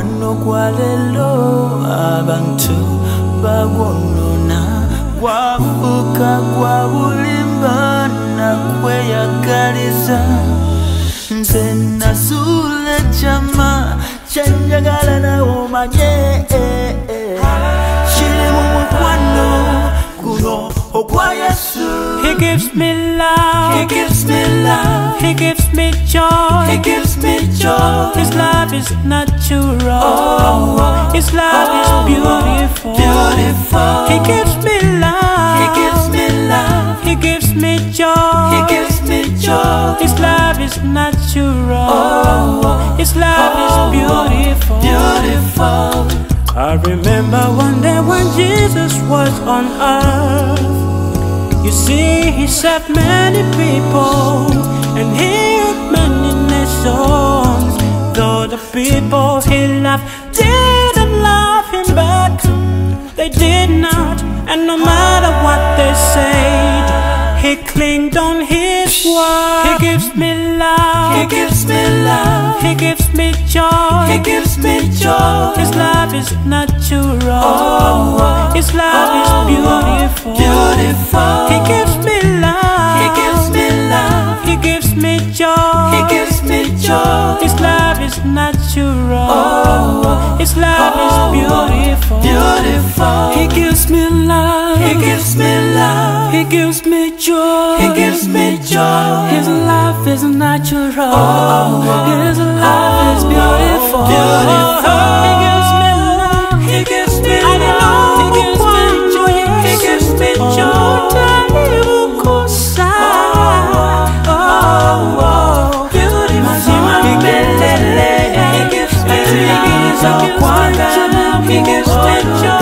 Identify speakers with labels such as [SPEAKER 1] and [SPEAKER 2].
[SPEAKER 1] mukwano gwa lelo abantu bagwonona gwafuuka gwa bulimba na kweyagaliza nze nasuula ekyama kyenjagala nawe omanye kiri mu mukwano guno ogwa Yesu.
[SPEAKER 2] He gives me love,
[SPEAKER 1] He gives me love,
[SPEAKER 2] He gives me joy,
[SPEAKER 1] He gives me joy.
[SPEAKER 2] His love is natural,
[SPEAKER 1] Oh,
[SPEAKER 2] His love is beautiful,
[SPEAKER 1] beautiful.
[SPEAKER 2] He gives me love,
[SPEAKER 1] He gives me love,
[SPEAKER 2] He gives me joy,
[SPEAKER 1] He gives me joy.
[SPEAKER 2] His love is natural,
[SPEAKER 1] Oh,
[SPEAKER 2] His love is beautiful,
[SPEAKER 1] beautiful.
[SPEAKER 2] I remember one day when Jesus was on earth. You see, He saved many people and healed many nations. Though the people He loved didn't love Him back, they did not. And no matter what they said, He clinged on His word. He gives me love,
[SPEAKER 1] He gives me love,
[SPEAKER 2] He gives me joy,
[SPEAKER 1] He gives me joy.
[SPEAKER 2] His love is natural,
[SPEAKER 1] Oh,
[SPEAKER 2] His love is beautiful,
[SPEAKER 1] beautiful.
[SPEAKER 2] He gives me love,
[SPEAKER 1] He gives me love,
[SPEAKER 2] He gives me joy,
[SPEAKER 1] He gives me joy.
[SPEAKER 2] His love is natural,
[SPEAKER 1] Oh,
[SPEAKER 2] His love is beautiful,
[SPEAKER 1] beautiful.
[SPEAKER 2] He gives me love,
[SPEAKER 1] He gives me love,
[SPEAKER 2] He gives me joy,
[SPEAKER 1] He gives me joy.
[SPEAKER 2] His love is natural,
[SPEAKER 1] Oh,
[SPEAKER 2] His love is beautiful,
[SPEAKER 1] beautiful.
[SPEAKER 2] He gives me love,
[SPEAKER 1] He gives me
[SPEAKER 2] I
[SPEAKER 1] love,
[SPEAKER 2] know He gives me joy,
[SPEAKER 1] He gives me joy.
[SPEAKER 2] He gives me joy.